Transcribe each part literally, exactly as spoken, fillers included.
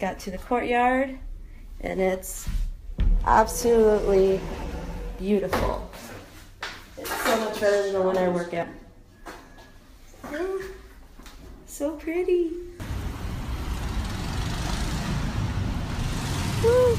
got to the courtyard, and it's absolutely beautiful. It's so much better than the one I work at. Oh, so pretty. Woo.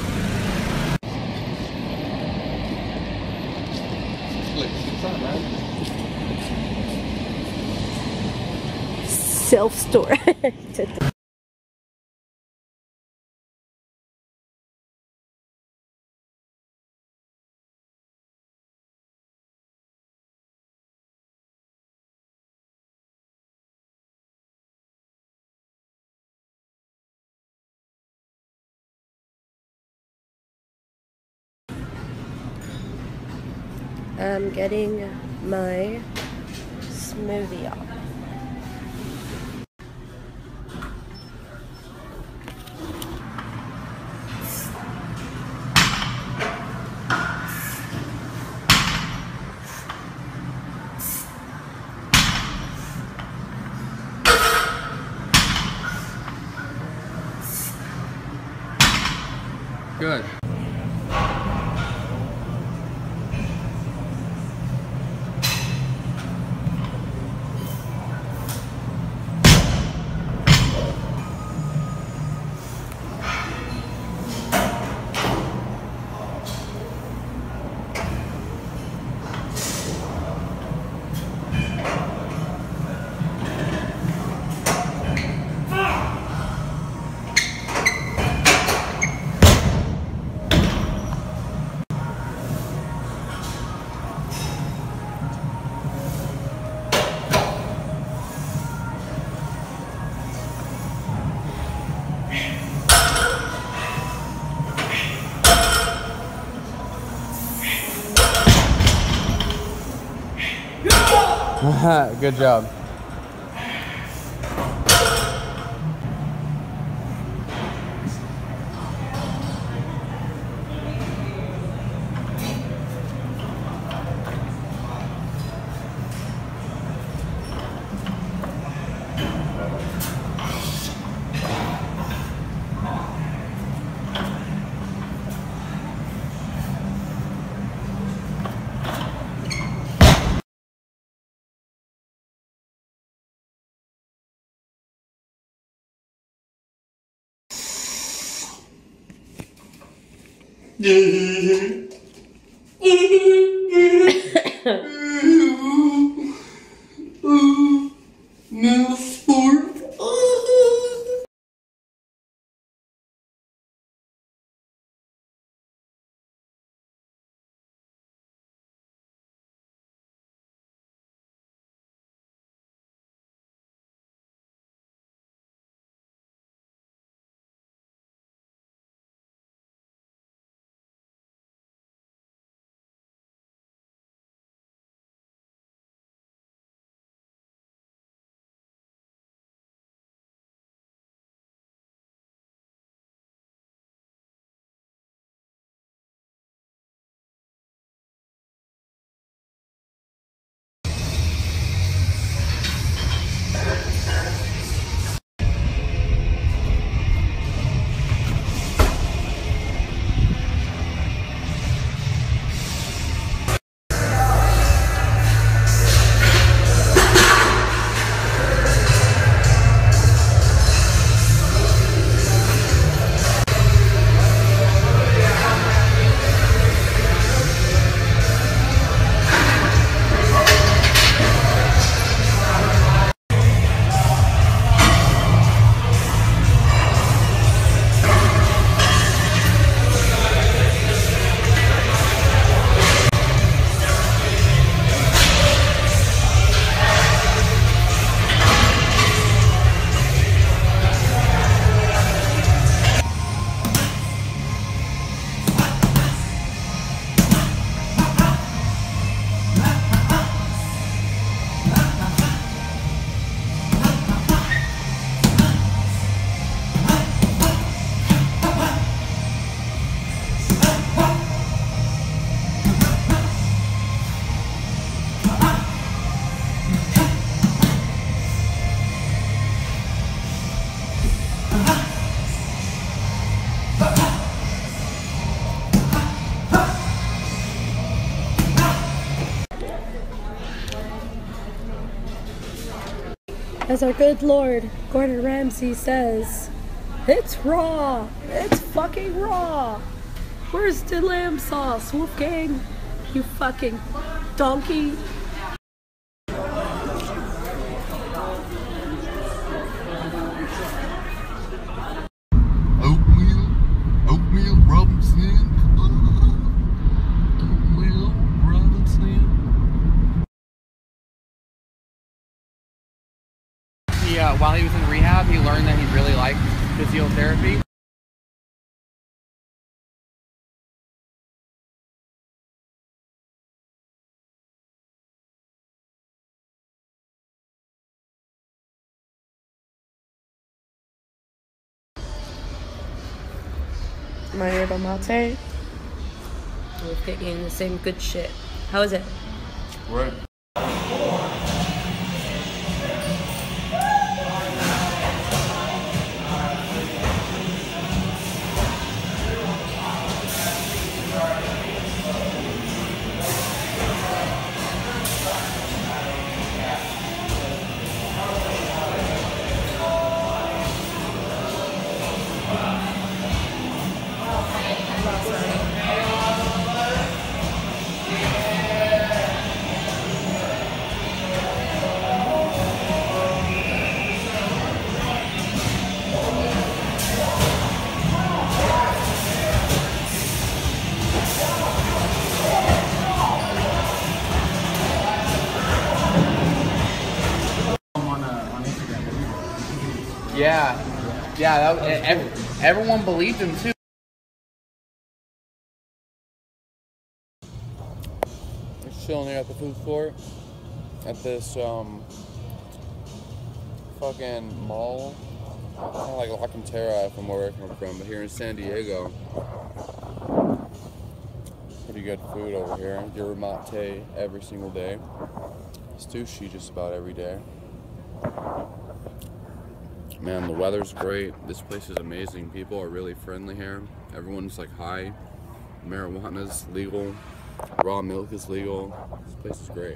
Self-storage. I'm getting my smoothie on. Good. Good job. No sport. As our good Lord Gordon Ramsay says, it's raw. It's fucking raw. Where's the lamb sauce, Wolfgang? You fucking donkey. Oatmeal, oatmeal Robinson. Oatmeal Robinson. He, uh, while he was in rehab, he learned that he really liked physiotherapy. My yerba mate. We're picking the same good shit. How is it? Right. Yeah, yeah. That, every, everyone believed him too. Just chilling here at the food court at this um fucking mall, kind of like La Cantera from where I come from, but here in San Diego. Pretty good food over here. Yerba mate every single day. Sushi just about every day. Man, the weather's great. This place is amazing. People are really friendly here. Everyone's like high. Marijuana's legal. Raw milk is legal. This place is great.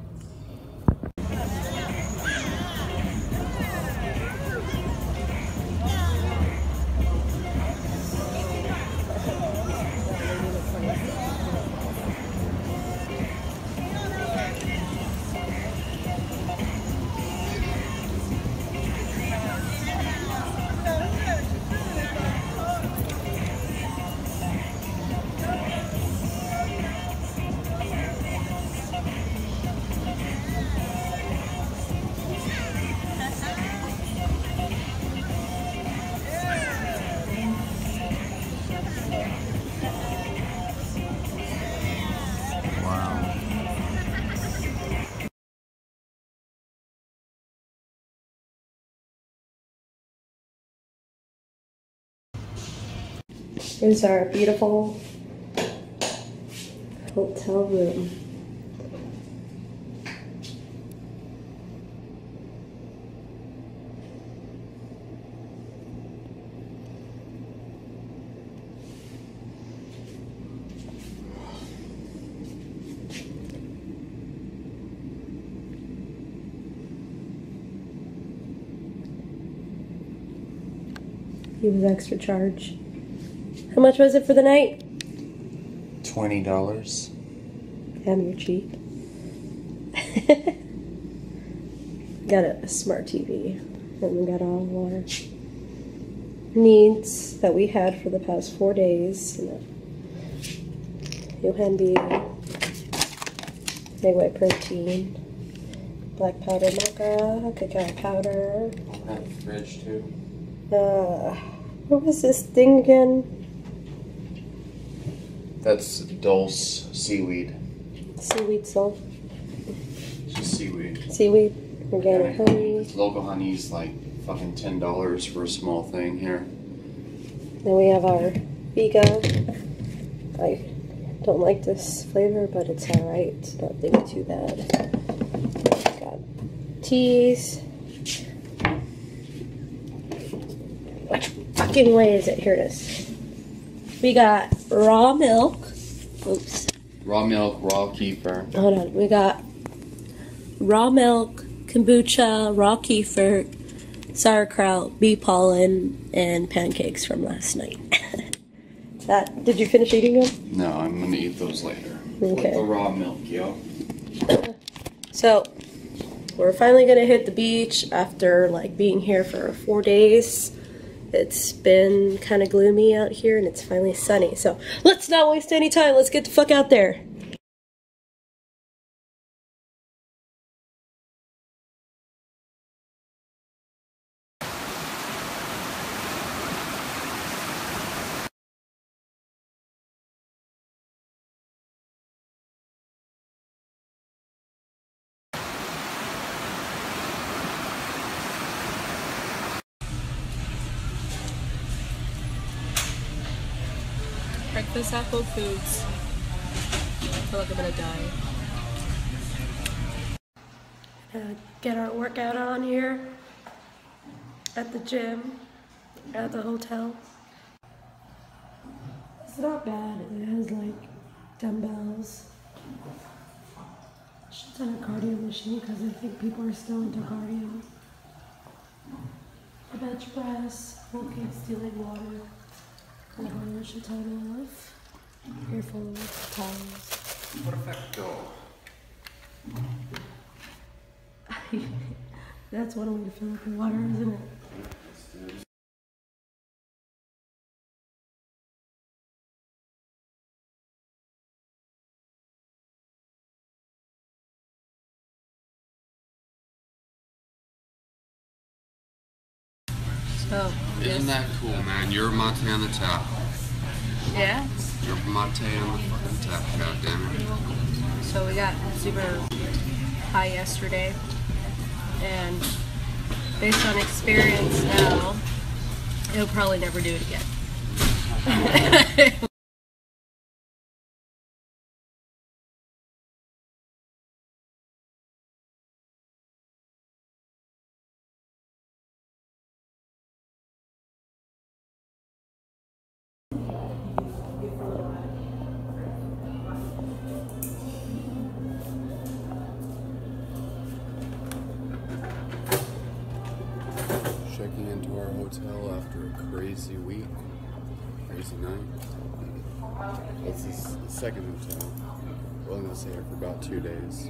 Here's our beautiful hotel room. He was extra charge. How much was it for the night? Twenty dollars. Damn, you're cheap. Got a, a smart T V, and we got all of our needs that we had for the past four days. Yohanbi, egg white protein, black powder mocha, cacao powder. At the fridge too. Uh, what was this thing again? That's Dulce seaweed. Seaweed salt. It's just seaweed. Seaweed. Organic honey. Local honey's like fucking ten dollars for a small thing here. Then we have our Vega. I don't like this flavor, but it's alright. It's nothing too bad. Got teas. Which fucking way is it? Here it is. We got raw milk. Oops. Raw milk, raw kefir. Hold on. We got raw milk, kombucha, raw kefir, sauerkraut, bee pollen, and pancakes from last night. That, did you finish eating them? No, I'm gonna eat those later. Okay. With the raw milk, yo. So, we're finally gonna hit the beach after like being here for four days. It's been kind of gloomy out here and it's finally sunny. So, let's not waste any time. Let's get the fuck out there. Breakfast at Whole Foods. I feel like I'm gonna die. Uh, get our workout on here at the gym, at the hotel. It's not bad. It has like dumbbells. Shit ton of cardio machine because I think people are still into cardio. A bench press, okay, stealing water. I have a shit ton of earphones, towels. Perfecto. That's one way to fill up your water, isn't it? So, Isn't that cool, man? You're mate on the top. yeah. You're mate on the fucking top, goddammit. So we got super high yesterday, and based on experience now, he'll probably never do it again. Checking into our hotel after a crazy week, crazy night. This is the second hotel. We're only gonna stay here for about two days.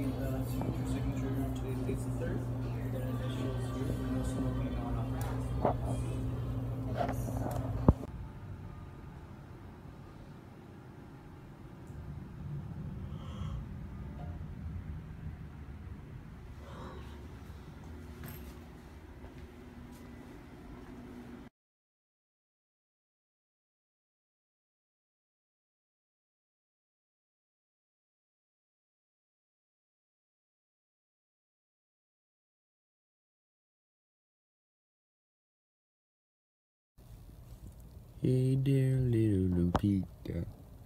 Hey there, little Lupita.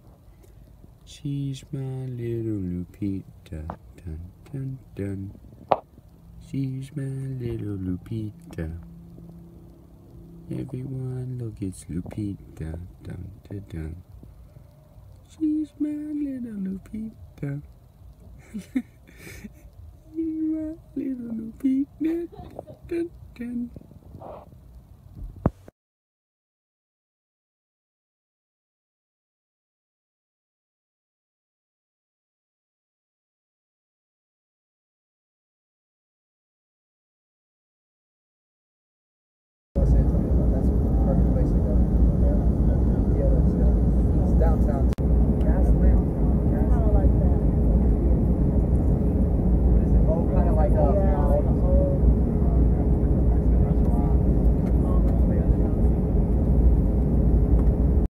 She's my little Lupita. Dun, dun, dun. She's my little Lupita. Everyone look, it's Lupita. Dun, dun, dun. She's my little Lupita. She's my little Lupita. Dun, dun, dun.